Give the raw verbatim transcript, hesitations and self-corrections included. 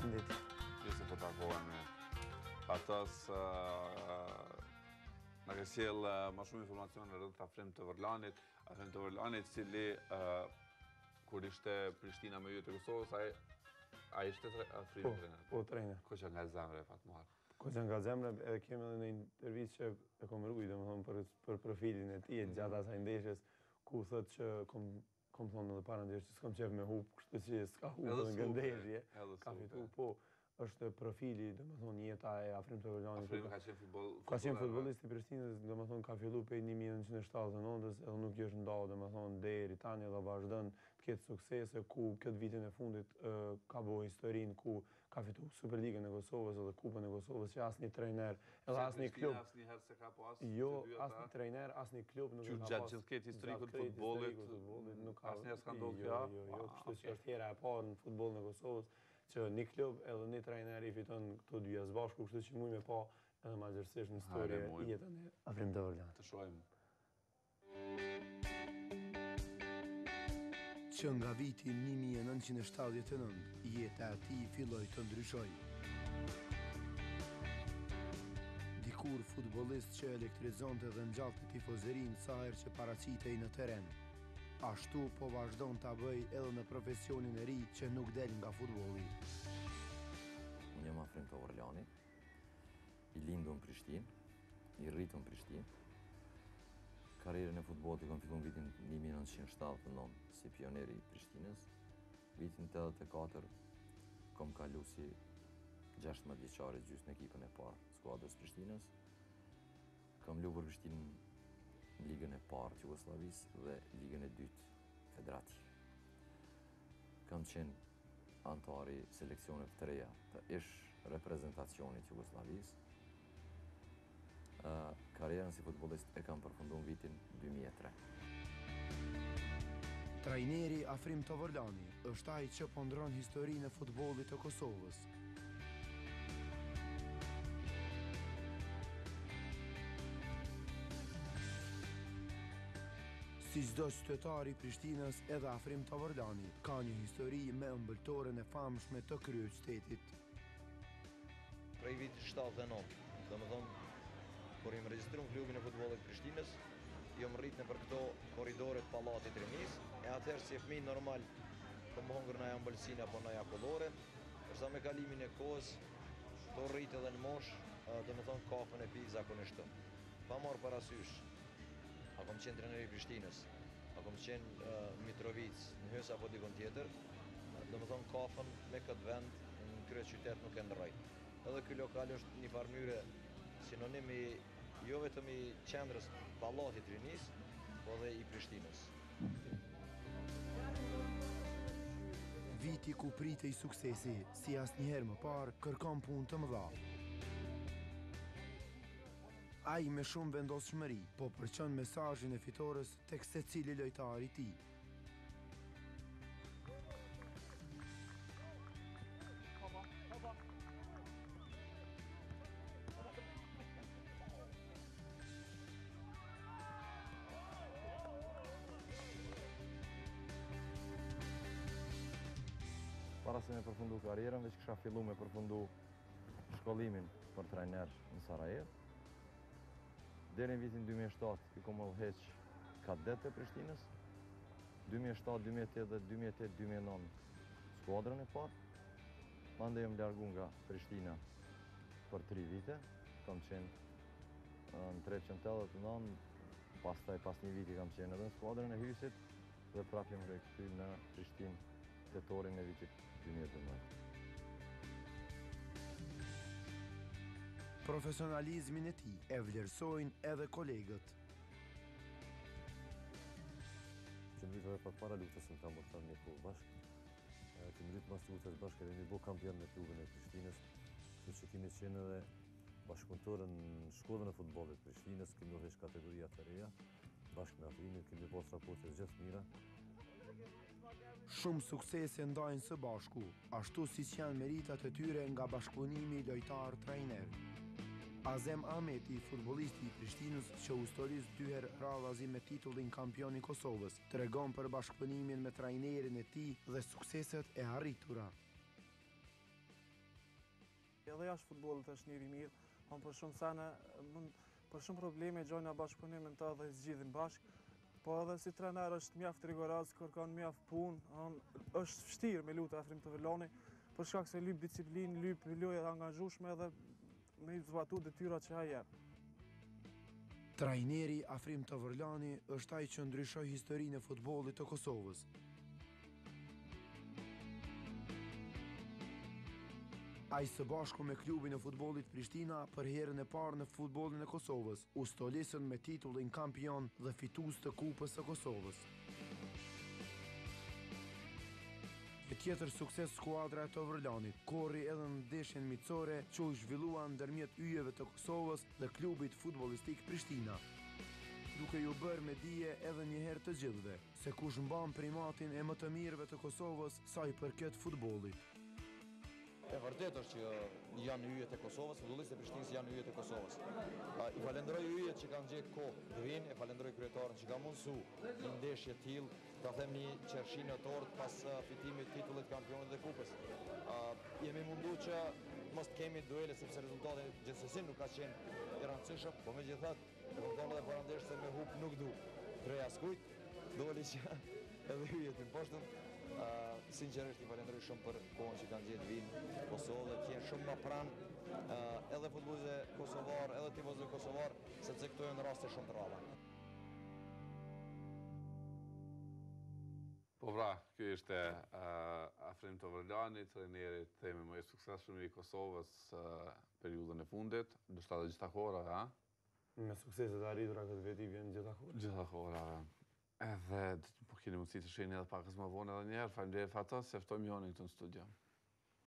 Përshëndetje. Mirë se po takohemi. Atas na ka sjell më shumë informacione rreth Afrimit të Vërlanit, Afrim të Vërlanit, cili kur ishte Prishtina me ju të Kosovës, ai ai ishte Afrimi trener. Po, trener. Koqa nga zemra e Fatmuar. Koqa nga zemra, edhe kemi edhe në intervistë që e kom rrujt, domethënë për për profilin e tij gjatë asaj ndeshjes, ku thotë që kom kom thonë edhe para ndeshjes që s'kam qef me hub, kështu që s'ka hub nga ndeshje. Ka fitu, po. Është profili, domethënë jeta e Afrimit të Vërlanit. Afrimi ka qenë futboll. Ka qenë futbollist i Prishtinës, domethënë ka filluar prej një mijë e nëntëqind e shtatëdhjetë e nëntës, edhe nuk i është ndalë, domethënë deri tani dhe vazhdon të ketë suksese, ku këtë vitin e fundit ka bërë historinë ku ka fituar Superligën e Kosovës edhe Kupën e Kosovës, që asnjë trajner, edhe asnjë klub. Asnjëherë se ka pas. Jo, asnjë trajner, asnjë klub nuk ka pas. Gjatë gjithë këtë historikut të futbollit, nuk ka asnjëherë s'ka ndodhur kjo. Jo, jo, kështu që është hera e parë në futbollin e Kosovës që një klub edhe një trajner i fiton këto dy së bashku, kështu që mujme pa edhe mazërsisht në historie jetën e Afrimit të Vërlanit. Të shohim. Që nga viti një mijë e nëntëqind e shtatëdhjetë e nëntë, jeta e tij filloi të ndryshojë. Dikur futbollist që elektrizonte dhe ngjallte tifozërinë sa herë që paraqitej në terren. Ashtu po vazhdon ta bëj edhe në profesionin e ri që nuk del nga futbolli. Unë jam Afrim të Vërlanit, i lindur në Prishtinë, i rritur në Prishtinë. Karrierën e futbollit kam filluar në vitin një mijë e nëntëqind e shtatëdhjetë e nëntë si pioner i Prishtinës. Vitin tetëdhjetë e katër kam kalu si gjashtëdhjetë vjeçar gjys në ekipën e parë të skuadrës Prishtinës. Kam luajtur për Prishtinën në ligën e parë të Jugosllavisë dhe ligën e dytë federative. Kam qenë antari seleksionit të reja të ish reprezentacionit të Jugosllavisë. Karrierën si futbollist e kam përfunduar në vitin dy mijë e tre. Trajneri Afrim të Vërlanit është ai që po ndron historinë e futbollit të Kosovës. Si çdo qytetar i Prishtinës, edhe Afrim të Vërlanit ka një histori me ëmbëltorën e famshme të kryeqytetit. Prej vitit shtatëdhjetë e nëntë, domethënë kur im regjistruar klubin e futbollit të Prishtinës, jam rrit nëpër këto korridore të pallatit të Rinis, e atëherë si fëmijë normal po më hungur na ambëlsin apo na jakullore, përsa me kalimin e kohës to rrit edhe në moshë, domethënë kafën e pi zakonisht. Pa marrë parasysh, a kom qenë treneri i Prishtinës, a kom qenë në Mitrovic, në Hys apo dikon tjetër, domethënë kafën me këtë vend në kryeqytet nuk e ndrroj. Edhe ky lokal është një farmyre sinonim i jo vetëm i qendrës pallatit të Rinis, po edhe i Prishtinës. Viti ku pritej suksesi, si asnjëherë më parë, kërkon punë të mëdha. Ai me shumë vendosshmëri, po përçon mesazhin e fitores tek secili lojtar i tij. Para se me përfundu karrierën, veç kisha fillu me përfundu shkollimin për trajner në Sarajevo. Deri në vitin dy mijë e shtatë i kom udhëheq kadet të Prishtinës. dy mijë e shtatë, dy mijë e tetë dhe dy mijë e tetë dy mijë e nëntë skuadrën e parë. Mandej jam largu nga Prishtina për tri vite. Kam qenë në treqen tetëdhjetë e nëntë, pastaj pas një viti kam qenë edhe në skuadrën e Hysit dhe prapë jam rikthyer në Prishtinë tetorin e vitit dy mijë e dymbëdhjetë. Profesionalizmin e tij e vlerësojnë edhe kolegët. Kemi rritur pak para luftës në Tambur tanë një kohë bashkë. Kemi rritur pas luftës bashkë edhe një bo kampion me klubin e Prishtinës, kështu që kemi qenë edhe bashkëpunëtorë në shkollën e futbollit të Prishtinës, kemi udhëheq kategoria të reja, bashkë me Afrimin, kemi pas raporte gjithë mira. Shumë suksese ndajnë së bashku, ashtu si që janë meritat e tyre nga bashkëpunimi lojtar-trajner. Azem Ahmeti, futbollisti i Prishtinës që u storis dy herë radhazi me titullin kampion i Kosovës, tregon për bashkëpunimin me trajnerin e tij dhe sukseset e arritura. Edhe jashtë futbollit është njëri mirë, on për shumë sene, mund, për shumë probleme gjojna bashkëpunimin të dhe zgjidhin bashkë, po edhe si trener është mjaft rigoraz, kërkon mjaft punë, on është vështirë me lutë Afrim Tëvërlani, për shkak se lyp disiplinë, lyp lojë të angazhueshme edhe me i zbatu detyrat që ai jep. Trajneri Afrim Tëvërlani është ai që ndryshoi historinë e futbollit të Kosovës. Ai së bashku me klubin e futbollit Prishtina për herën e parë në futbollin e Kosovës u stolisën me titullin kampion dhe fitues të Kupës së Kosovës. Një tjetër sukses skuadra e Tëvërlanit korri edhe në ndeshjen miqësore që u zhvillua ndërmjet yjeve të Kosovës dhe klubit futbollistik Prishtina, duke ju bërë me dije edhe një herë të gjithëve se kush mban primatin e më të mirëve të Kosovës sa i përket futbollit. E vërtet është që janë yjet e Kosovës, futbollistët e Prishtinës janë yjet e Kosovës. I falenderoj yjet që kanë gjetë kohë të vinë, e falenderoj kryetarin që ka mundësu një ndeshje të tillë, ta them një qershinë e tortë pas fitimit të titullit kampionit dhe kupës. Jemi mundu që mos të kemi duele sepse rezultati gjithsesi nuk ka qenë i rëndësishëm, por megjithatë e kupton edhe parandesh se me hub nuk du prej askujt, doli që edhe yjet i poshtën. Uh, sinqerisht i falenderoj shumë për kohën që kanë gjetë vinë Kosovë dhe që jenë shumë më pranë uh, edhe futbollistët kosovar, edhe tifozët kosovar, sepse këto janë raste shumë të rralla. Po pra, ky ishte uh, Afrim Tëvërlani, trajneri themi më i suksesshëm i Kosovës uh, periudhën e fundit, ndoshta edhe gjitha kohërat, ha? Me sukseset e arritura këtë veti vjen gjitha kohërat. Gjitha kohërat. Edhe po keni mundësi të shihni edhe pak më vonë edhe një herë. Faleminderit Fatos, se ftojmë Jonin këtu në studio.